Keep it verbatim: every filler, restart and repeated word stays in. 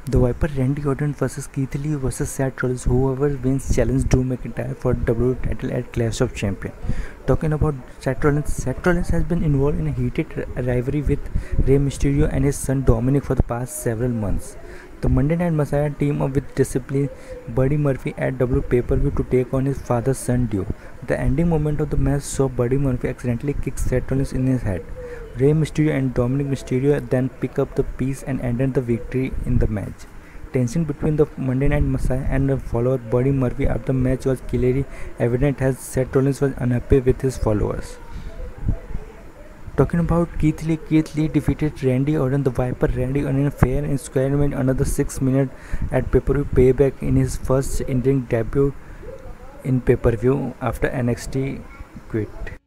The Viper Randy Orton versus Keith Lee versus Seth Rollins. Whoever wins challenge Drew McIntyre for W W E title at Clash of Champions. Talking about Seth Rollins, Seth Rollins has been involved in a heated rivalry with Rey Mysterio and his son Dominic for the past several months. The Monday Night Messiah team up with Discipline Buddy Murphy at W pay-per-view to take on his father-son duo. The ending moment of the match saw Buddy Murphy accidentally kick Seth Rollins in his head. Rey Mysterio and Dominic Mysterio then pick up the piece and ended the victory in the match. Tension between the Monday Night Messiah and the follower Buddy Murphy after the match was clearly evident as Seth Rollins was unhappy with his followers. Talking about Keith Lee, Keith Lee defeated Randy Orton, the Viper Randy Orton, in a fair and square win another six minutes at pay-per-view Payback in his first in-ring debut in pay-per-view after N X T quit.